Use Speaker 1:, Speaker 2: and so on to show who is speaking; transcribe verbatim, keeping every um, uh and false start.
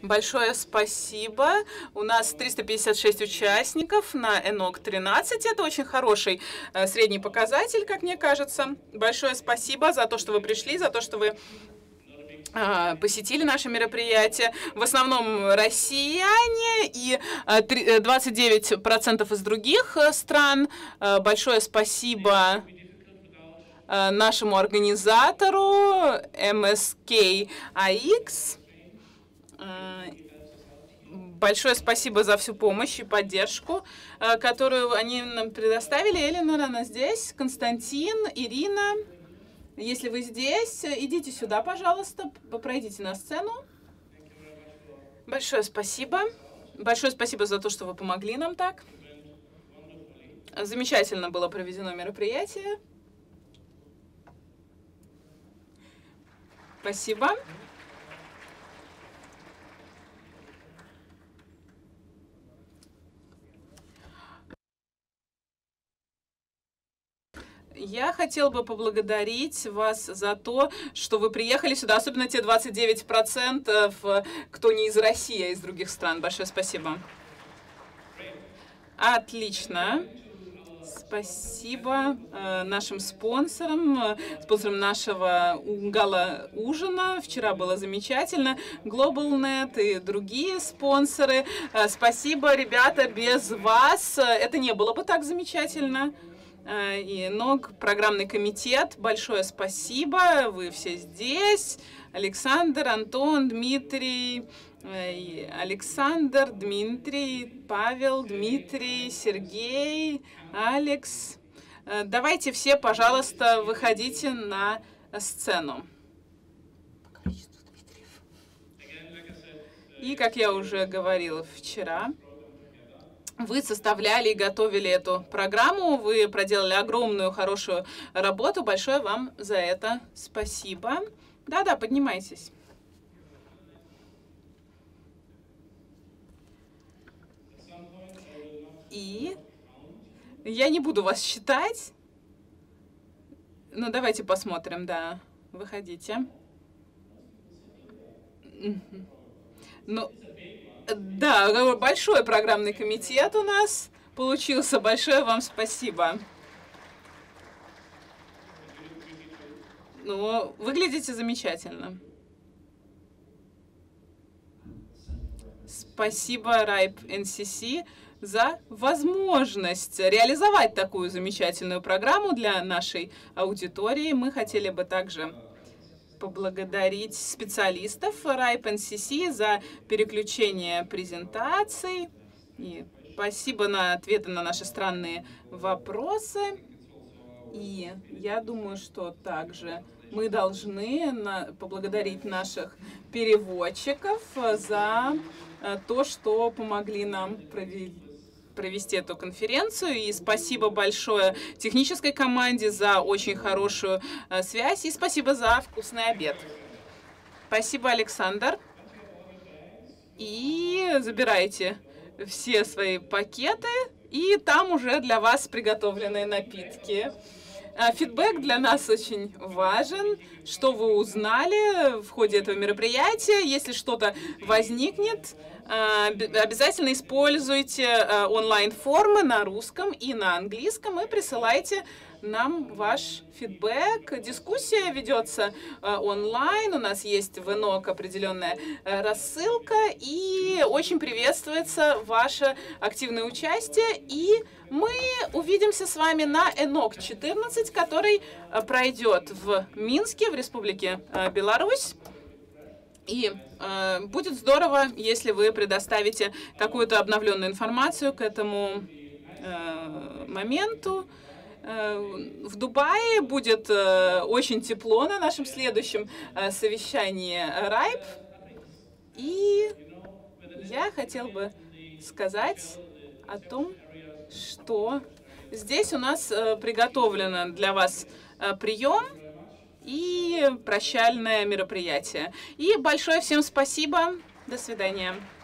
Speaker 1: Большое спасибо. У нас триста пятьдесят шесть участников на Энок тринадцать. Это очень хороший э, средний показатель, как мне кажется. Большое спасибо за то, что вы пришли, за то, что вы э, посетили наше мероприятие. В основном россияне и э, двадцать девять процентов из других э, стран. Э, большое спасибо э, нашему организатору эм эс кей ай икс. Большое спасибо за всю помощь и поддержку, которую они нам предоставили. Эленор, она здесь, Константин, Ирина. Если вы здесь, идите сюда, пожалуйста, пройдите на сцену. Большое спасибо. Большое спасибо за то, что вы помогли нам так. Замечательно было проведено мероприятие. Спасибо. Я хотел бы поблагодарить вас за то, что вы приехали сюда, особенно те двадцать девять процентов, кто не из России, а из других стран. Большое спасибо. Отлично. Спасибо э, нашим спонсорам, спонсорам нашего гала-ужина. Вчера было замечательно. GlobalNet и другие спонсоры. Э, спасибо, ребята, без вас это не было бы так замечательно. И НОГ, программный комитет, большое спасибо, вы все здесь. Александр, Антон, Дмитрий, Александр, Дмитрий, Павел, Дмитрий, Сергей, Алекс. Давайте все, пожалуйста, выходите на сцену. И, как я уже говорила вчера, вы составляли и готовили эту программу, вы проделали огромную, хорошую работу. Большое вам за это спасибо. Да-да, поднимайтесь. И я не буду вас считать. Ну, давайте посмотрим, да. Выходите. Ну... Да, большой программный комитет у нас получился. Большое вам спасибо. Ну, выглядите замечательно. Спасибо райп эн си си за возможность реализовать такую замечательную программу для нашей аудитории. Мы хотели бы также поблагодарить специалистов райп эн си си за переключение презентаций. И спасибо на ответы на наши странные вопросы. И я думаю, что также мы должны на, поблагодарить наших переводчиков за то, что помогли нам провести. провести эту конференцию. И спасибо большое технической команде за очень хорошую э, связь. И спасибо за вкусный обед. Спасибо, Александр. И забирайте все свои пакеты. И там уже для вас приготовленные напитки. Фидбэк для нас очень важен. Что вы узнали в ходе этого мероприятия? Если что-то возникнет, обязательно используйте онлайн-формы на русском и на английском и присылайте нам ваш фидбэк. Дискуссия ведется онлайн, у нас есть в Энок определенная рассылка, и очень приветствуется ваше активное участие. И мы увидимся с вами на Энок четырнадцать, который пройдет в Минске, в Республике Беларусь. И э, будет здорово, если вы предоставите какую-то обновленную информацию к этому э, моменту. Э, в Дубае будет э, очень тепло на нашем следующем э, совещании райп. И я хотел бы сказать о том, что здесь у нас э, приготовлено для вас э, прием и прощальное мероприятие. И большое всем спасибо. До свидания.